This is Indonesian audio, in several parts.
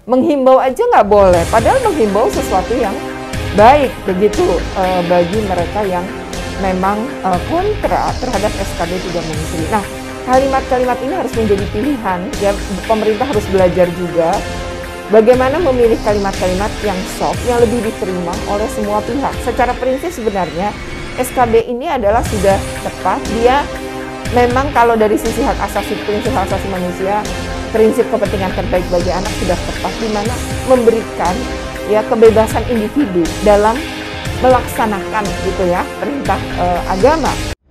Menghimbau aja nggak boleh, padahal menghimbau sesuatu yang baik begitu bagi mereka yang memang kontra terhadap SKB 3 Menteri. Nah, kalimat-kalimat ini harus menjadi pilihan, ya pemerintah harus belajar juga bagaimana memilih kalimat-kalimat yang soft, yang lebih diterima oleh semua pihak. Secara prinsip sebenarnya SKB ini adalah sudah tepat, dia memang kalau dari sisi hak asasi, prinsip hak asasi manusia, prinsip kepentingan terbaik bagi anak sudah tepat, di mana memberikan ya kebebasan individu dalam melaksanakan gitu ya perintah agama.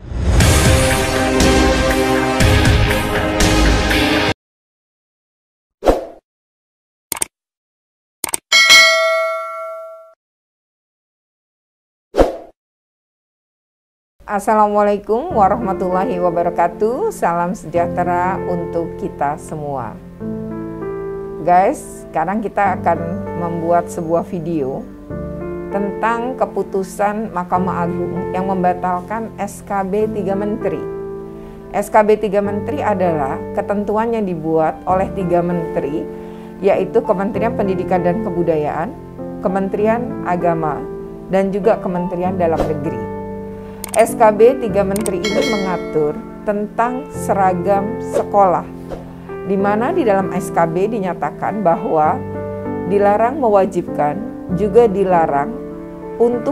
Assalamualaikum warahmatullahi wabarakatuh. Salam sejahtera untuk kita semua. Guys, sekarang kita akan membuat sebuah video tentang keputusan Mahkamah Agung yang membatalkan SKB 3 Menteri. SKB 3 Menteri adalah ketentuan yang dibuat oleh 3 menteri, yaitu Kementerian Pendidikan dan Kebudayaan, Kementerian Agama, dan juga Kementerian Dalam Negeri. SKB 3 Menteri ini mengatur tentang seragam sekolah, di mana di dalam SKB dinyatakan bahwa dilarang mewajibkan, juga dilarang untuk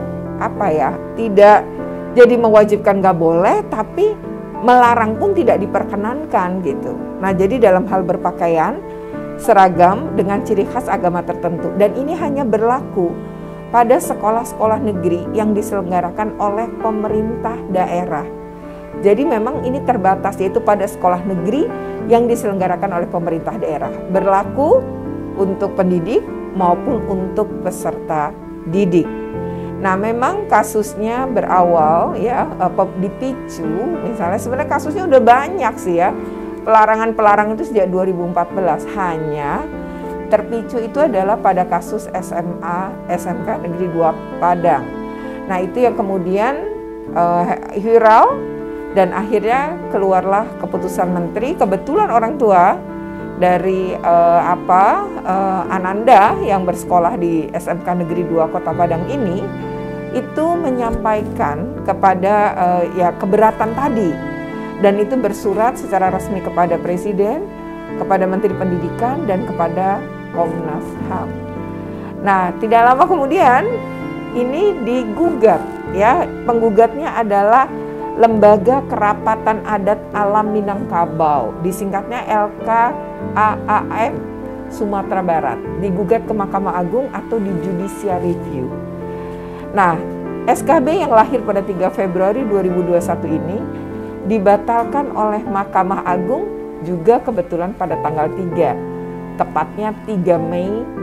tidak jadi mewajibkan nggak boleh, tapi melarang pun tidak diperkenankan gitu. Nah, jadi dalam hal berpakaian seragam dengan ciri khas agama tertentu, dan ini hanya berlaku pada sekolah-sekolah negeri yang diselenggarakan oleh pemerintah daerah. Jadi memang ini terbatas, yaitu pada sekolah negeri yang diselenggarakan oleh pemerintah daerah. Berlaku untuk pendidik maupun untuk peserta didik. Nah, memang kasusnya berawal ya dipicu, misalnya sebenarnya kasusnya udah banyak sih ya. Pelarangan itu sejak 2014, hanya terpicu itu adalah pada kasus SMK Negeri 2 Padang. Nah, itu yang kemudian viral dan akhirnya keluarlah keputusan menteri. Kebetulan orang tua dari Ananda yang bersekolah di SMK Negeri 2 Kota Padang ini itu menyampaikan kepada keberatan tadi, dan itu bersurat secara resmi kepada Presiden, kepada Menteri Pendidikan, dan kepada Komnas HAM. Nah, tidak lama kemudian ini digugat ya. Penggugatnya adalah Lembaga Kerapatan Adat Alam Minangkabau, disingkatnya LKAAM Sumatera Barat, digugat ke Mahkamah Agung atau di Judicial Review. Nah, SKB yang lahir pada 3 Februari 2021 ini dibatalkan oleh Mahkamah Agung juga kebetulan pada tanggal 3, tepatnya 3 Mei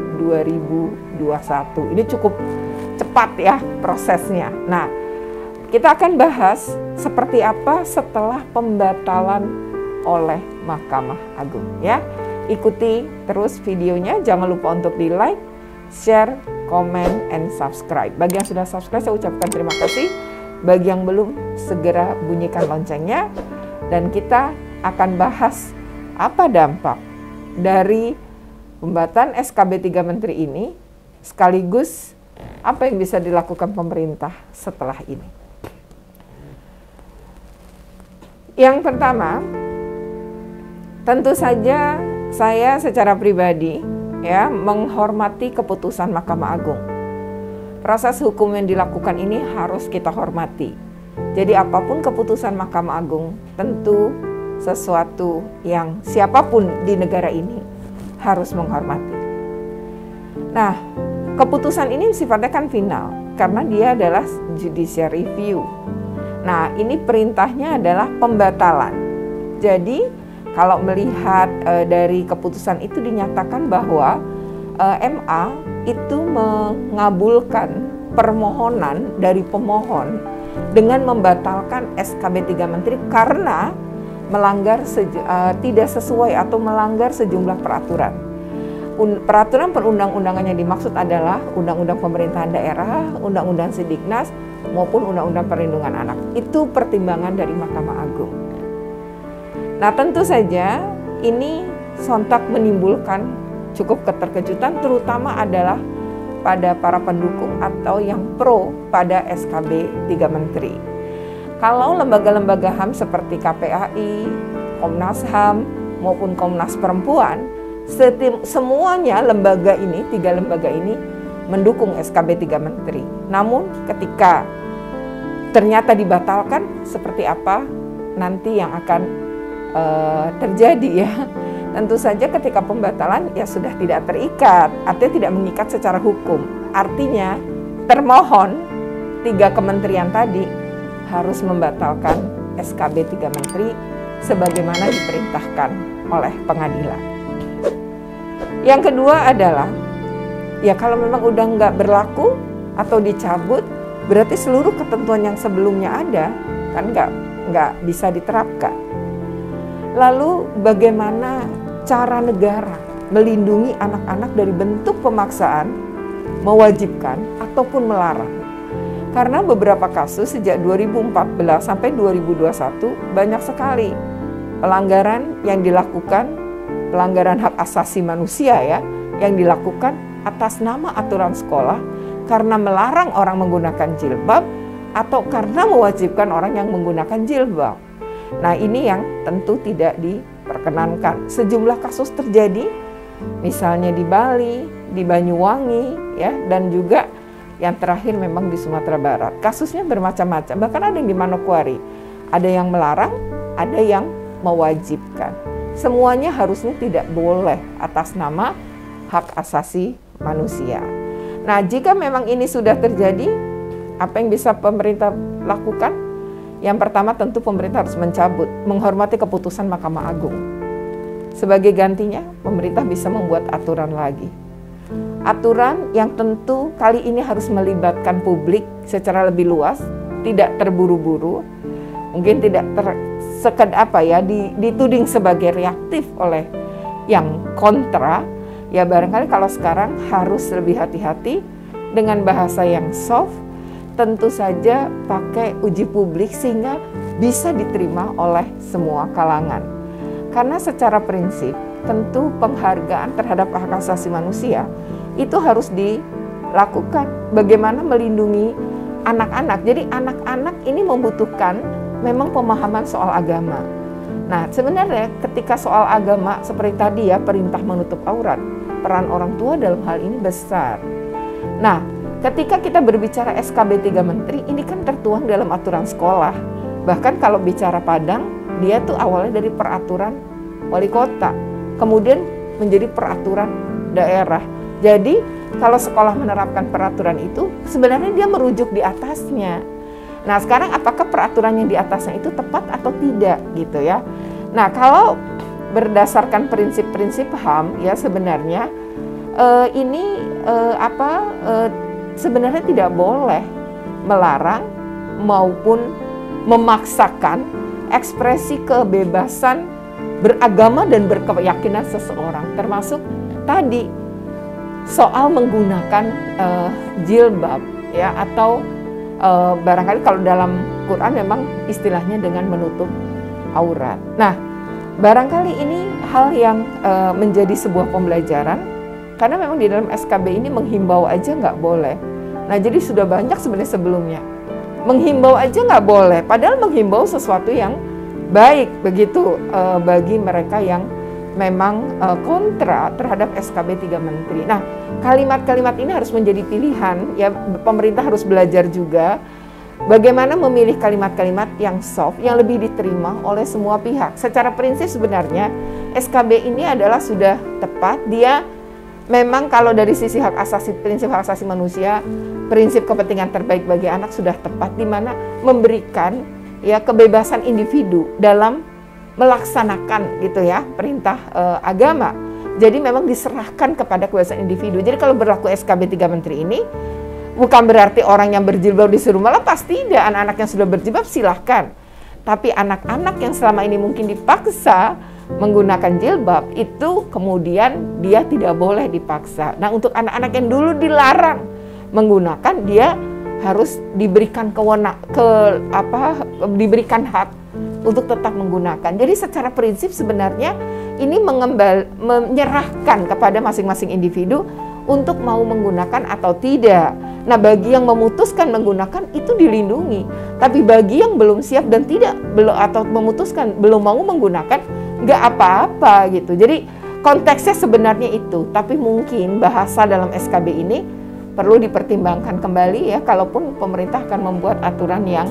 2021. Ini cukup cepat ya prosesnya. Nah, kita akan bahas seperti apa setelah pembatalan oleh Mahkamah Agung ya. Ikuti terus videonya, jangan lupa untuk di-like, share, comment, and subscribe. Bagi yang sudah subscribe, saya ucapkan terima kasih. Bagi yang belum, segera bunyikan loncengnya, dan kita akan bahas apa dampak dari pembatalan SKB 3 Menteri ini, sekaligus apa yang bisa dilakukan pemerintah setelah ini. Yang pertama, tentu saja saya secara pribadi ya menghormati keputusan Mahkamah Agung. Proses hukum yang dilakukan ini harus kita hormati. Jadi apapun keputusan Mahkamah Agung, tentu sesuatu yang siapapun di negara ini harus menghormati. Nah, keputusan ini sifatnya kan final karena dia adalah judicial review. Nah, ini perintahnya adalah pembatalan. Jadi kalau melihat dari keputusan itu dinyatakan bahwa MA itu mengabulkan permohonan dari pemohon dengan membatalkan SKB 3 Menteri karena melanggar tidak sesuai atau melanggar sejumlah peraturan. Peraturan perundang-undangan yang dimaksud adalah Undang-Undang Pemerintahan Daerah, Undang-Undang Sidiknas, maupun Undang-Undang Perlindungan Anak. Itu pertimbangan dari Mahkamah Agung. Nah, tentu saja ini sontak menimbulkan cukup keterkejutan, terutama adalah pada para pendukung atau yang pro pada SKB 3 Menteri. Kalau lembaga-lembaga HAM seperti KPAI, Komnas HAM, maupun Komnas Perempuan, semuanya lembaga ini, 3 lembaga ini mendukung SKB 3 Menteri. Namun ketika ternyata dibatalkan, seperti apa nanti yang akan terjadi ya. Tentu saja ketika pembatalan ya sudah tidak terikat, artinya tidak mengikat secara hukum. Artinya termohon 3 kementerian tadi harus membatalkan SKB 3 Menteri sebagaimana diperintahkan oleh pengadilan. Yang kedua adalah, ya kalau memang udah nggak berlaku atau dicabut, berarti seluruh ketentuan yang sebelumnya ada kan nggak bisa diterapkan. Lalu bagaimana cara negara melindungi anak-anak dari bentuk pemaksaan, mewajibkan ataupun melarang? Karena beberapa kasus sejak 2014 sampai 2021 banyak sekali pelanggaran yang dilakukan, pelanggaran hak asasi manusia ya, yang dilakukan atas nama aturan sekolah karena melarang orang menggunakan jilbab atau karena mewajibkan orang yang menggunakan jilbab. Nah, ini yang tentu tidak diperkenankan. Sejumlah kasus terjadi, misalnya di Bali, di Banyuwangi, ya, dan juga yang terakhir memang di Sumatera Barat. Kasusnya bermacam-macam, bahkan ada yang di Manokwari. Ada yang melarang, ada yang mewajibkan. Semuanya harusnya tidak boleh atas nama hak asasi manusia. Nah, jika memang ini sudah terjadi, apa yang bisa pemerintah lakukan? Yang pertama tentu pemerintah harus mencabut, menghormati keputusan Mahkamah Agung. Sebagai gantinya, pemerintah bisa membuat aturan lagi. Aturan yang tentu kali ini harus melibatkan publik secara lebih luas, tidak terburu-buru, mungkin tidak dituding sebagai reaktif oleh yang kontra. Ya barangkali kalau sekarang harus lebih hati-hati dengan bahasa yang soft, tentu saja pakai uji publik sehingga bisa diterima oleh semua kalangan. Karena secara prinsip tentu penghargaan terhadap hak asasi manusia itu harus dilakukan. Bagaimana melindungi anak-anak. Jadi anak-anak ini membutuhkan memang pemahaman soal agama. Nah, sebenarnya ketika soal agama seperti tadi ya, perintah menutup aurat, peran orang tua dalam hal ini besar. Nah, ketika kita berbicara SKB 3 Menteri, ini kan tertuang dalam aturan sekolah. Bahkan kalau bicara Padang, dia tuh awalnya dari peraturan wali kota, kemudian menjadi peraturan daerah. Jadi, kalau sekolah menerapkan peraturan itu, sebenarnya dia merujuk di atasnya. Nah, sekarang apakah peraturan yang di atasnya itu tepat atau tidak gitu ya. Nah, kalau berdasarkan prinsip-prinsip HAM ya sebenarnya sebenarnya tidak boleh melarang maupun memaksakan ekspresi kebebasan beragama dan berkeyakinan seseorang, termasuk tadi soal menggunakan jilbab ya, atau barangkali kalau dalam Quran memang istilahnya dengan menutup aurat. Nah, barangkali ini hal yang menjadi sebuah pembelajaran, karena memang di dalam SKB ini menghimbau aja nggak boleh. Nah, jadi sudah banyak sebenarnya sebelumnya. Menghimbau aja nggak boleh, padahal menghimbau sesuatu yang baik begitu bagi mereka yang memang kontra terhadap SKB 3 Menteri. Nah, kalimat-kalimat ini harus menjadi pilihan, ya pemerintah harus belajar juga bagaimana memilih kalimat-kalimat yang soft, yang lebih diterima oleh semua pihak. Secara prinsip sebenarnya SKB ini adalah sudah tepat, dia memang kalau dari sisi hak asasi, prinsip hak asasi manusia, prinsip kepentingan terbaik bagi anak sudah tepat, di mana memberikan ya kebebasan individu dalam melaksanakan gitu ya perintah agama. Jadi memang diserahkan kepada kebebasan individu. Jadi kalau berlaku SKB 3 Menteri ini bukan berarti orang yang berjilbab disuruh melepas, tidak. Anak-anak yang sudah berjilbab silahkan. Tapi anak-anak yang selama ini mungkin dipaksa menggunakan jilbab, itu kemudian dia tidak boleh dipaksa. Nah, untuk anak-anak yang dulu dilarang menggunakan, dia harus diberikan diberikan hak untuk tetap menggunakan. Jadi secara prinsip sebenarnya ini menyerahkan kepada masing-masing individu untuk mau menggunakan atau tidak. Nah, bagi yang memutuskan menggunakan itu dilindungi, tapi bagi yang belum siap dan atau memutuskan belum mau menggunakan, nggak apa-apa gitu. Jadi konteksnya sebenarnya itu, tapi mungkin bahasa dalam SKB ini perlu dipertimbangkan kembali ya, kalaupun pemerintah akan membuat aturan yang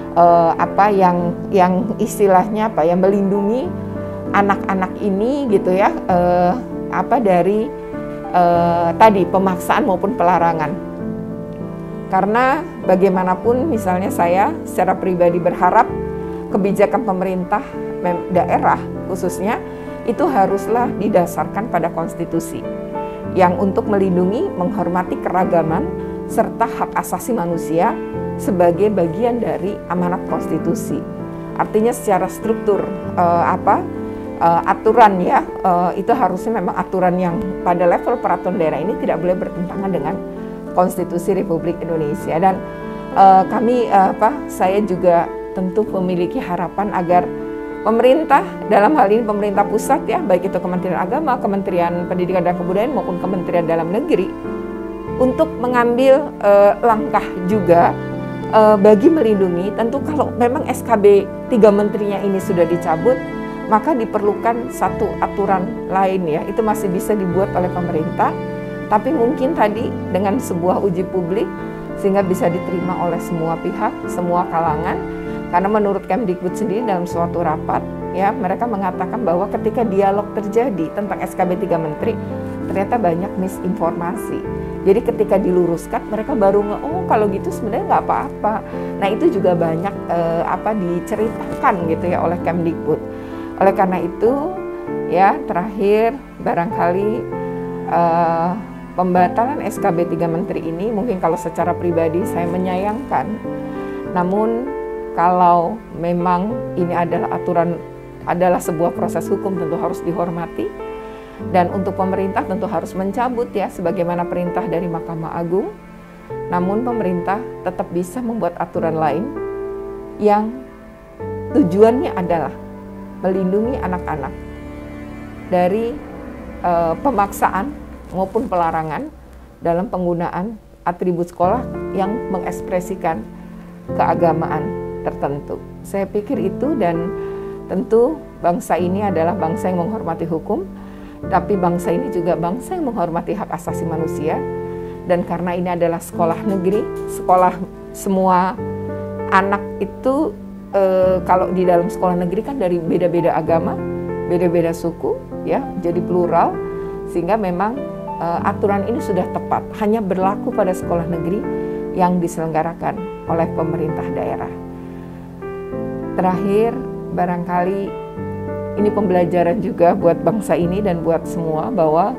yang istilahnya yang melindungi anak-anak ini gitu ya, dari tadi pemaksaan maupun pelarangan. Karena bagaimanapun misalnya saya secara pribadi berharap kebijakan pemerintah daerah khususnya itu haruslah didasarkan pada konstitusi yang untuk melindungi, menghormati keragaman serta hak asasi manusia sebagai bagian dari amanat konstitusi. Artinya secara struktur aturan ya, itu harusnya memang aturan yang pada level peraturan daerah ini tidak boleh bertentangan dengan Konstitusi Republik Indonesia. Dan saya juga tentu memiliki harapan agar pemerintah, dalam hal ini pemerintah pusat ya, baik itu Kementerian Agama, Kementerian Pendidikan dan Kebudayaan maupun Kementerian Dalam Negeri, untuk mengambil langkah juga bagi melindungi. Tentu kalau memang SKB 3 menterinya ini sudah dicabut, maka diperlukan satu aturan lain ya, itu masih bisa dibuat oleh pemerintah, tapi mungkin tadi dengan sebuah uji publik sehingga bisa diterima oleh semua pihak, semua kalangan. Karena menurut Kemdikbud sendiri dalam suatu rapat ya, mereka mengatakan bahwa ketika dialog terjadi tentang SKB 3 Menteri, ternyata banyak misinformasi. Jadi ketika diluruskan, mereka baru kalau gitu sebenarnya nggak apa-apa. Nah itu juga banyak diceritakan gitu ya oleh Kemdikbud. Oleh karena itu ya, terakhir barangkali pembatalan SKB 3 Menteri ini mungkin kalau secara pribadi saya menyayangkan. Namun kalau memang ini adalah sebuah proses hukum, tentu harus dihormati. Dan untuk pemerintah tentu harus mencabut ya, sebagaimana perintah dari Mahkamah Agung. Namun pemerintah tetap bisa membuat aturan lain yang tujuannya adalah melindungi anak-anak dari pemaksaan maupun pelarangan dalam penggunaan atribut sekolah yang mengekspresikan keagamaan tertentu. Saya pikir itu, dan tentu bangsa ini adalah bangsa yang menghormati hukum, tapi bangsa ini juga bangsa yang menghormati hak asasi manusia. Dan karena ini adalah sekolah negeri, sekolah semua anak itu kalau di dalam sekolah negeri kan dari beda-beda agama, beda-beda suku ya, jadi plural, sehingga memang aturan ini sudah tepat, hanya berlaku pada sekolah negeri yang diselenggarakan oleh pemerintah daerah. Terakhir, barangkali ini pembelajaran juga buat bangsa ini dan buat semua bahwa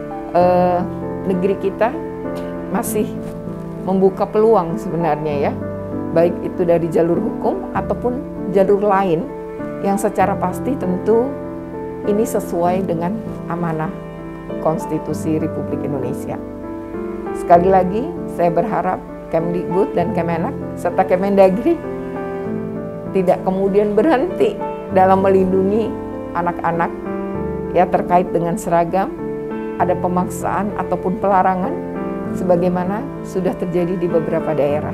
negeri kita masih membuka peluang sebenarnya ya, baik itu dari jalur hukum ataupun jalur lain yang secara pasti tentu ini sesuai dengan amanah Konstitusi Republik Indonesia. Sekali lagi, saya berharap Kemdikbud dan Kemenak serta Kemendagri tidak kemudian berhenti dalam melindungi anak-anak ya terkait dengan seragam, ada pemaksaan ataupun pelarangan sebagaimana sudah terjadi di beberapa daerah.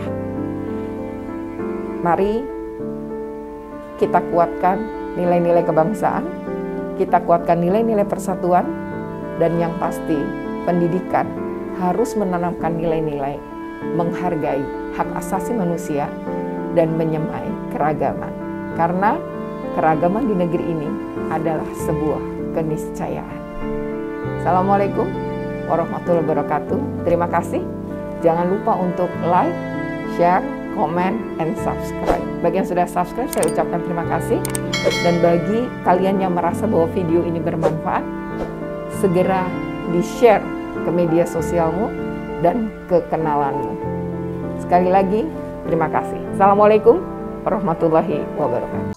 Mari kita kuatkan nilai-nilai kebangsaan, kita kuatkan nilai-nilai persatuan, dan yang pasti pendidikan harus menanamkan nilai-nilai menghargai hak asasi manusia dan menyemai keragaman. Karena keragaman di negeri ini adalah sebuah keniscayaan. Assalamualaikum warahmatullahi wabarakatuh. Terima kasih. Jangan lupa untuk like, share, comment, and subscribe. Bagi yang sudah subscribe, saya ucapkan terima kasih. Dan bagi kalian yang merasa bahwa video ini bermanfaat, segera di-share ke media sosialmu dan ke kenalanmu. Sekali lagi, terima kasih. Assalamualaikum warahmatullahi wabarakatuh.